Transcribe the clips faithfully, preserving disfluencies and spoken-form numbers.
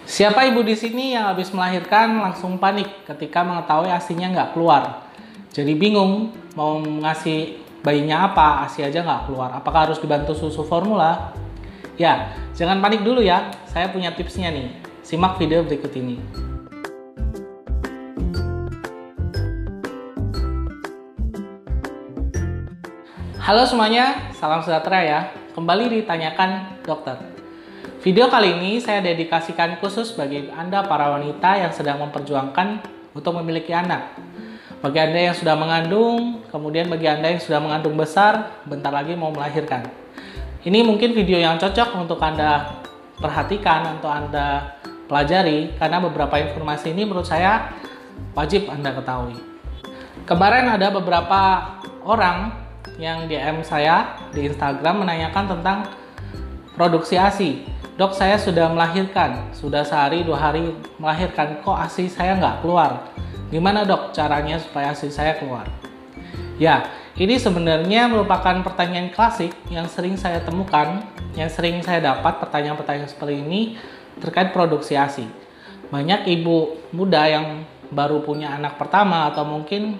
Siapa ibu di sini yang habis melahirkan langsung panik ketika mengetahui asinya nggak keluar? Jadi bingung mau ngasih bayinya apa, asi aja nggak keluar. Apakah harus dibantu susu formula? Ya, jangan panik dulu ya. Saya punya tipsnya nih. Simak video berikut ini. Halo semuanya, salam sejahtera ya. Kembali ditanyakan dokter. Video kali ini saya dedikasikan khusus bagi Anda para wanita yang sedang memperjuangkan untuk memiliki anak. Bagi Anda yang sudah mengandung, kemudian bagi Anda yang sudah mengandung besar, bentar lagi mau melahirkan. Ini mungkin video yang cocok untuk Anda perhatikan atau Anda pelajari, karena beberapa informasi ini menurut saya wajib Anda ketahui. Kemarin ada beberapa orang yang D M saya di Instagram menanyakan tentang produksi ASI. Dok, saya sudah melahirkan, sudah sehari dua hari melahirkan, kok ASI saya nggak keluar? Gimana dok caranya supaya ASI saya keluar? Ya, ini sebenarnya merupakan pertanyaan klasik yang sering saya temukan, yang sering saya dapat pertanyaan-pertanyaan seperti ini terkait produksi ASI. Banyak ibu muda yang baru punya anak pertama atau mungkin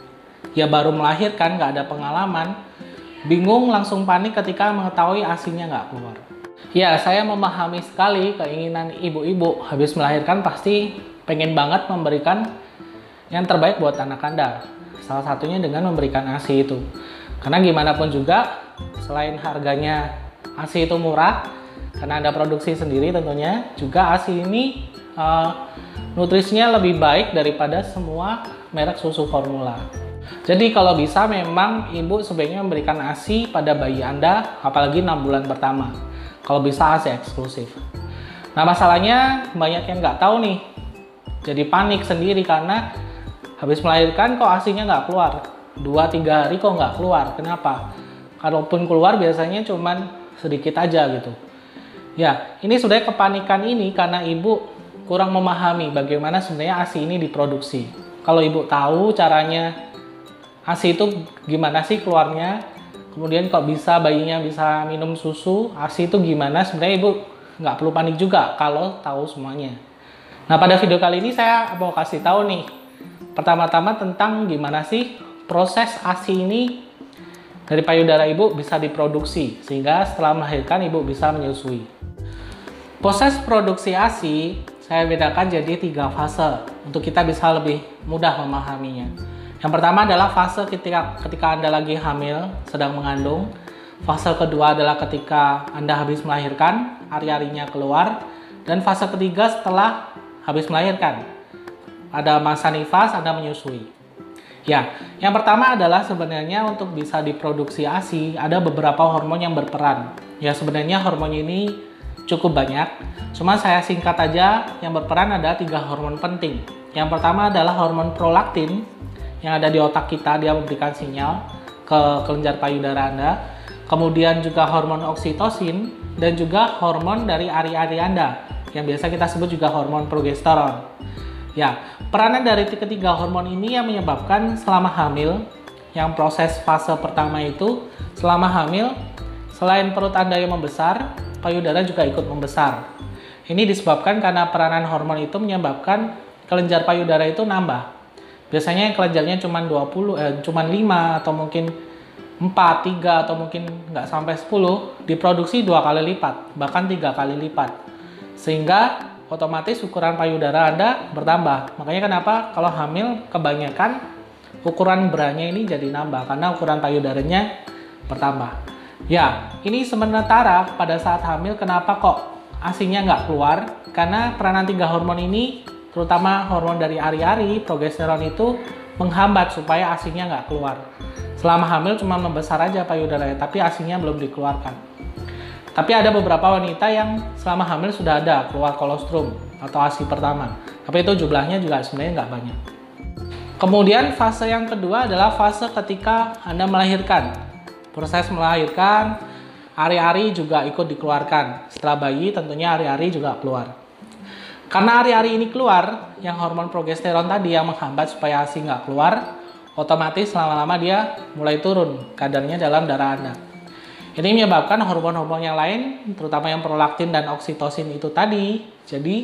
ya baru melahirkan, nggak ada pengalaman, bingung langsung panik ketika mengetahui ASInya nggak keluar. Ya, saya memahami sekali keinginan ibu-ibu habis melahirkan pasti pengen banget memberikan yang terbaik buat anak Anda. Salah satunya dengan memberikan ASI itu. Karena gimana pun juga, selain harganya ASI itu murah, karena Anda produksi sendiri tentunya, juga ASI ini uh, nutrisinya lebih baik daripada semua merek susu formula. Jadi kalau bisa memang ibu sebaiknya memberikan ASI pada bayi Anda, apalagi enam bulan pertama. Kalau bisa ASI eksklusif. Nah masalahnya banyak yang nggak tahu nih. Jadi panik sendiri karena habis melahirkan kok ASInya nggak keluar. dua tiga hari kok nggak keluar. Kenapa? Kalaupun keluar biasanya cuman sedikit aja gitu. Ya, ini sudah kepanikan ini karena ibu kurang memahami bagaimana sebenarnya ASI ini diproduksi. Kalau ibu tahu caranya ASI itu gimana sih keluarnya, kemudian kok bisa bayinya bisa minum susu, ASI itu gimana, sebenarnya ibu nggak perlu panik juga kalau tahu semuanya. Nah pada video kali ini saya mau kasih tahu nih, pertama-tama tentang gimana sih proses ASI ini dari payudara ibu bisa diproduksi, sehingga setelah melahirkan ibu bisa menyusui. Proses produksi ASI saya bedakan jadi tiga fase, untuk kita bisa lebih mudah memahaminya. Yang pertama adalah fase ketika, ketika Anda lagi hamil, sedang mengandung. Fase kedua adalah ketika Anda habis melahirkan, ari-arinya keluar. Dan fase ketiga setelah habis melahirkan. Ada masa nifas, Anda menyusui. Ya, yang pertama adalah sebenarnya untuk bisa diproduksi ASI, ada beberapa hormon yang berperan. Ya, sebenarnya hormon ini cukup banyak. Cuma saya singkat aja, yang berperan ada tiga hormon penting. Yang pertama adalah hormon prolaktin, yang ada di otak kita, dia memberikan sinyal ke kelenjar payudara Anda. Kemudian juga hormon oksitosin dan juga hormon dari ari-ari Anda yang biasa kita sebut juga hormon progesteron. Ya, peranan dari ketiga hormon ini yang menyebabkan selama hamil, yang proses fase pertama itu selama hamil, selain perut Anda yang membesar, payudara juga ikut membesar. Ini disebabkan karena peranan hormon itu menyebabkan kelenjar payudara itu nambah. Biasanya kelenjarnya cuma dua puluh, eh, cuma lima atau mungkin empat, tiga atau mungkin nggak sampai sepuluh, diproduksi dua kali lipat, bahkan tiga kali lipat. Sehingga otomatis ukuran payudara Anda bertambah. Makanya kenapa kalau hamil kebanyakan ukuran bra-nya ini jadi nambah, karena ukuran payudaranya bertambah. Ya, ini sementara pada saat hamil kenapa kok ASInya nggak keluar? Karena peranan tiga hormon ini, terutama hormon dari ari-ari, progesteron itu menghambat supaya ASInya nggak keluar. Selama hamil cuma membesar aja payudaranya, tapi ASInya belum dikeluarkan. Tapi ada beberapa wanita yang selama hamil sudah ada keluar kolostrum atau ASI pertama. Tapi itu jumlahnya juga sebenarnya nggak banyak. Kemudian fase yang kedua adalah fase ketika Anda melahirkan. Proses melahirkan, ari-ari juga ikut dikeluarkan. Setelah bayi tentunya ari-ari juga keluar. Karena ari-ari ini keluar, yang hormon progesteron tadi yang menghambat supaya ASI nggak keluar, otomatis lama-lama dia mulai turun kadarnya dalam darah Anda. Ini menyebabkan hormon-hormon yang lain, terutama yang prolaktin dan oksitosin itu tadi, jadi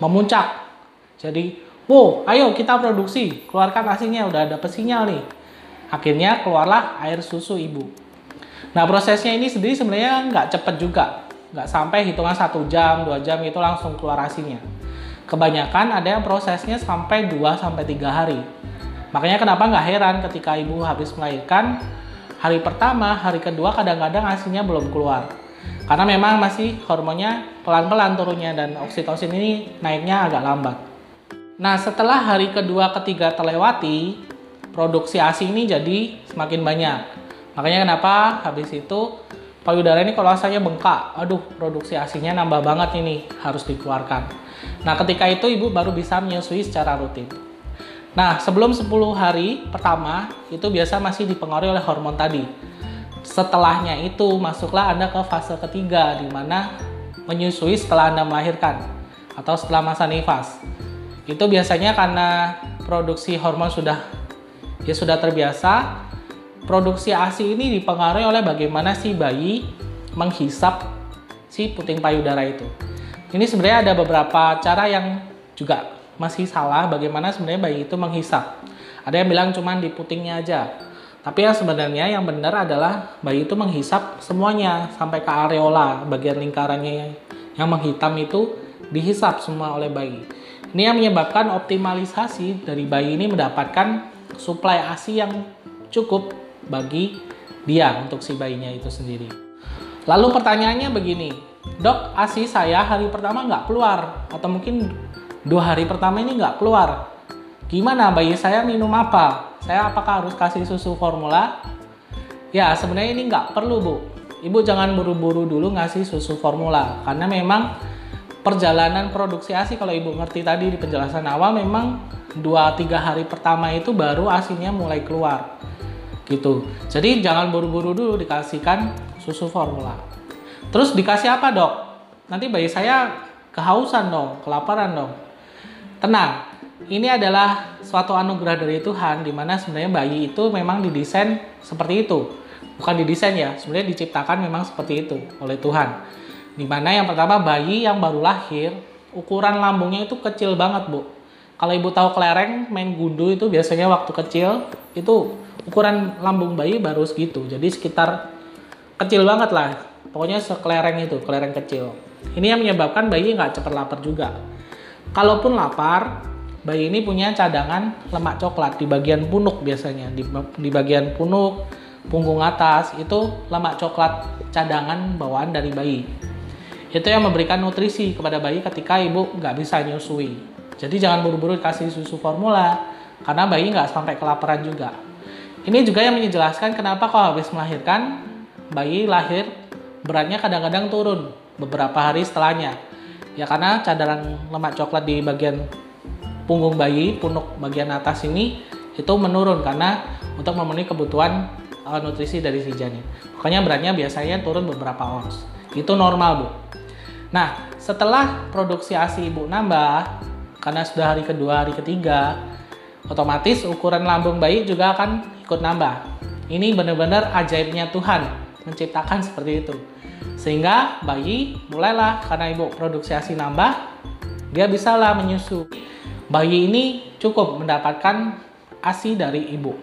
memuncak. Jadi, wow, ayo kita produksi, keluarkan asinya, udah ada sinyal nih. Akhirnya keluarlah air susu ibu. Nah, prosesnya ini sendiri sebenarnya nggak cepet juga. Nggak sampai hitungan satu jam, dua jam itu langsung keluar asinya. Kebanyakan ada yang prosesnya sampai dua sampai tiga hari. Makanya kenapa nggak heran ketika ibu habis melahirkan, hari pertama, hari kedua kadang-kadang asinya belum keluar. Karena memang masih hormonnya pelan-pelan turunnya dan oksitosin ini naiknya agak lambat. Nah, setelah hari kedua, ketiga terlewati, produksi asi ini jadi semakin banyak. Makanya kenapa habis itu payudara ini kalau asalnya bengkak, aduh produksi asinya nambah banget ini, harus dikeluarkan. Nah, ketika itu ibu baru bisa menyusui secara rutin. Nah, sebelum sepuluh hari pertama itu biasa masih dipengaruhi oleh hormon tadi. Setelahnya itu masuklah Anda ke fase ketiga, di mana menyusui setelah Anda melahirkan atau setelah masa nifas. Itu biasanya karena produksi hormon sudah ya sudah terbiasa. Produksi asi ini dipengaruhi oleh bagaimana si bayi menghisap si puting payudara itu. Ini sebenarnya ada beberapa cara yang juga masih salah bagaimana sebenarnya bayi itu menghisap. Ada yang bilang cuma di putingnya aja. Tapi yang sebenarnya yang benar adalah bayi itu menghisap semuanya sampai ke areola, bagian lingkarannya yang menghitam itu dihisap semua oleh bayi. Ini yang menyebabkan optimalisasi dari bayi ini mendapatkan suplai asi yang cukup bagi dia untuk si bayinya itu sendiri. Lalu pertanyaannya begini, dok, asi saya hari pertama nggak keluar atau mungkin dua hari pertama ini nggak keluar. Gimana, bayi saya minum apa? Saya apakah harus kasih susu formula? Ya, sebenarnya ini nggak perlu, Bu. Ibu jangan buru-buru dulu ngasih susu formula karena memang perjalanan produksi asi, kalau ibu ngerti tadi di penjelasan awal, memang dua tiga hari pertama itu baru asinya mulai keluar. Gitu. Jadi jangan buru-buru dulu dikasihkan susu formula. Terus dikasih apa, dok? Nanti bayi saya kehausan dong, kelaparan dong. Tenang, ini adalah suatu anugerah dari Tuhan di mana sebenarnya bayi itu memang didesain seperti itu. Bukan didesain ya, sebenarnya diciptakan memang seperti itu oleh Tuhan. Di mana yang pertama, bayi yang baru lahir, ukuran lambungnya itu kecil banget, Bu. Kalau ibu tahu kelereng main gundu itu biasanya waktu kecil itu ukuran lambung bayi baru segitu. Jadi sekitar kecil banget lah. Pokoknya sekelereng itu, kelereng kecil. Ini yang menyebabkan bayi nggak cepat lapar juga. Kalaupun lapar, bayi ini punya cadangan lemak coklat di bagian punuk biasanya. Di, di bagian punuk, punggung atas, itu lemak coklat cadangan bawaan dari bayi. Itu yang memberikan nutrisi kepada bayi ketika ibu nggak bisa nyusui. Jadi jangan buru-buru kasih susu formula, karena bayi nggak sampai kelaparan juga. Ini juga yang menjelaskan kenapa kalau habis melahirkan, bayi lahir beratnya kadang-kadang turun beberapa hari setelahnya. Ya karena cadangan lemak coklat di bagian punggung bayi, punuk bagian atas ini, itu menurun karena untuk memenuhi kebutuhan uh, nutrisi dari si janin. Makanya beratnya biasanya turun beberapa ons. Itu normal, Bu. Nah, setelah produksi asi ibu nambah, karena sudah hari kedua, hari ketiga, otomatis ukuran lambung bayi juga akan ikut nambah. Ini benar-benar ajaibnya Tuhan menciptakan seperti itu. Sehingga bayi mulailah, karena ibu produksi asi nambah, dia bisalah menyusu. Bayi ini cukup mendapatkan asi dari ibu.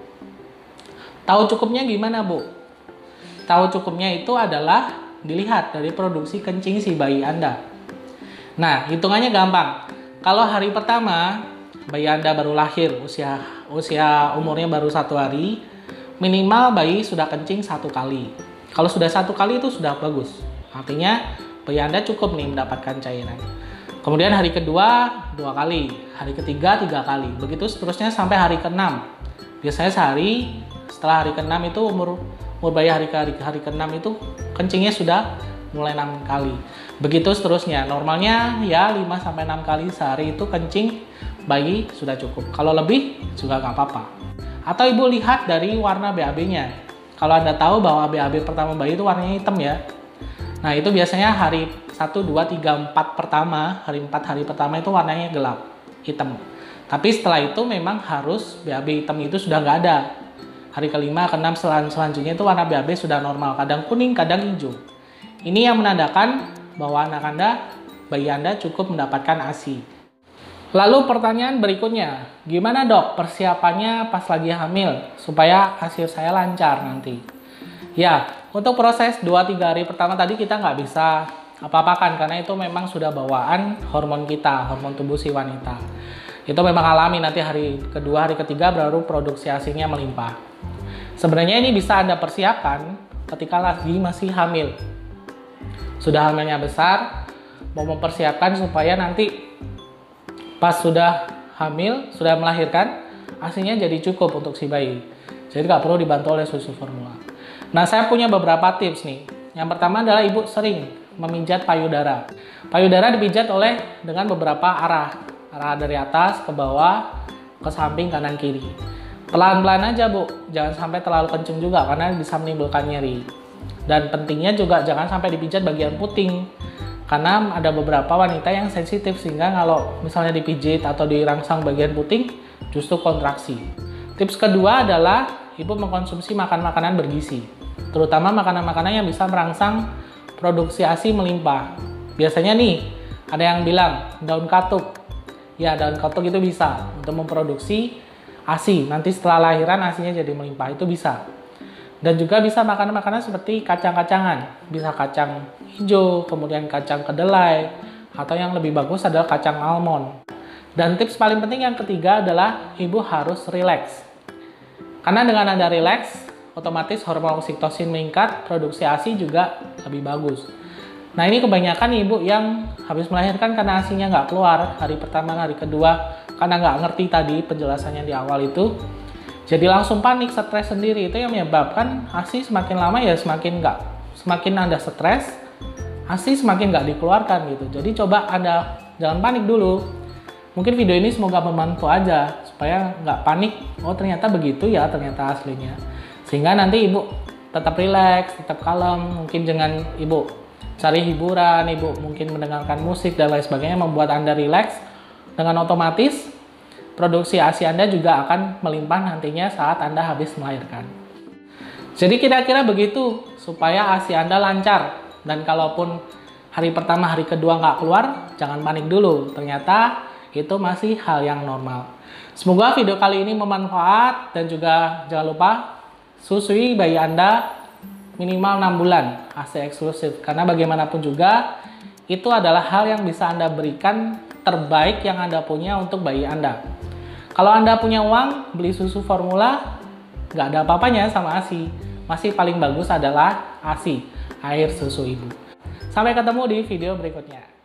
Tahu cukupnya gimana, Bu? Tahu cukupnya itu adalah dilihat dari produksi kencing si bayi Anda. Nah, hitungannya gampang. Kalau hari pertama bayi Anda baru lahir, usia usia umurnya baru satu hari, minimal bayi sudah kencing satu kali. Kalau sudah satu kali itu sudah bagus. Artinya bayi Anda cukup nih mendapatkan cairan. Kemudian hari kedua dua kali, hari ketiga tiga kali, begitu seterusnya sampai hari keenam. Biasanya sehari setelah hari keenam itu umur umur bayi hari ke hari, hari keenam itu kencingnya sudah mulai enam kali. Begitu seterusnya. Normalnya ya lima sampai enam kali sehari itu kencing bayi sudah cukup. Kalau lebih juga nggak apa-apa. Atau ibu lihat dari warna B A B-nya. Kalau Anda tahu bahwa B A B pertama bayi itu warnanya hitam ya. Nah, itu biasanya hari satu, dua, tiga, empat pertama, hari empat hari pertama itu warnanya gelap, hitam. Tapi setelah itu memang harus B A B hitam itu sudah nggak ada. Hari kelima, keenam, selanjutnya itu warna B A B sudah normal, kadang kuning, kadang hijau. Ini yang menandakan bahwa anak Anda, bayi Anda cukup mendapatkan asi. Lalu pertanyaan berikutnya, gimana dok persiapannya pas lagi hamil supaya hasil saya lancar nanti? Ya, untuk proses dua tiga hari pertama tadi kita nggak bisa apa-apakan karena itu memang sudah bawaan hormon kita, hormon tubuh si wanita. Itu memang alami, nanti hari kedua, hari ketiga baru produksi asinya melimpah. Sebenarnya ini bisa Anda persiapkan ketika lagi masih hamil. Sudah hamilnya besar, mau mempersiapkan supaya nanti pas sudah hamil, sudah melahirkan, asinya jadi cukup untuk si bayi. Jadi nggak perlu dibantu oleh susu formula. Nah, saya punya beberapa tips nih. Yang pertama adalah ibu sering memijat payudara. Payudara dipijat oleh dengan beberapa arah. Arah dari atas ke bawah, ke samping, kanan, kiri. Pelan-pelan aja bu, jangan sampai terlalu kenceng juga karena bisa menimbulkan nyeri. Dan pentingnya juga jangan sampai dipijat bagian puting. Karena ada beberapa wanita yang sensitif sehingga kalau misalnya dipijit atau dirangsang bagian puting justru kontraksi. Tips kedua adalah ibu mengkonsumsi makan-makanan bergizi, terutama makanan-makanan yang bisa merangsang produksi ASI melimpah. Biasanya nih ada yang bilang daun katuk. Ya, daun katuk itu bisa untuk memproduksi ASI. Nanti setelah lahiran ASInya jadi melimpah, itu bisa. Dan juga bisa makanan-makanan seperti kacang-kacangan. Bisa kacang hijau, kemudian kacang kedelai, atau yang lebih bagus adalah kacang almond. Dan tips paling penting yang ketiga adalah ibu harus rileks. Karena dengan Anda rileks, otomatis hormon oksitosin meningkat, produksi ASI juga lebih bagus. Nah, ini kebanyakan ibu yang habis melahirkan karena ASInya nggak keluar hari pertama, hari kedua, karena nggak ngerti tadi penjelasannya di awal itu. Jadi langsung panik, stres sendiri. Itu yang menyebabkan ASI semakin lama ya semakin nggak, semakin Anda stres, ASI semakin nggak dikeluarkan gitu. Jadi coba Anda jangan panik dulu. Mungkin video ini semoga membantu aja supaya nggak panik. Oh ternyata begitu ya ternyata aslinya. Sehingga nanti ibu tetap rileks, tetap kalem. Mungkin dengan ibu cari hiburan, ibu mungkin mendengarkan musik dan lain sebagainya membuat Anda rileks. Dengan otomatis produksi ASI Anda juga akan melimpah nantinya saat Anda habis melahirkan. Jadi kira-kira begitu supaya ASI Anda lancar. Dan kalaupun hari pertama, hari kedua nggak keluar, jangan panik dulu. Ternyata itu masih hal yang normal. Semoga video kali ini bermanfaat dan juga jangan lupa susui bayi Anda minimal enam bulan ASI eksklusif. Karena bagaimanapun juga itu adalah hal yang bisa Anda berikan terbaik yang Anda punya untuk bayi Anda. Kalau Anda punya uang, beli susu formula, nggak ada apa-apanya sama ASI. Masih paling bagus adalah ASI, air susu ibu. Sampai ketemu di video berikutnya.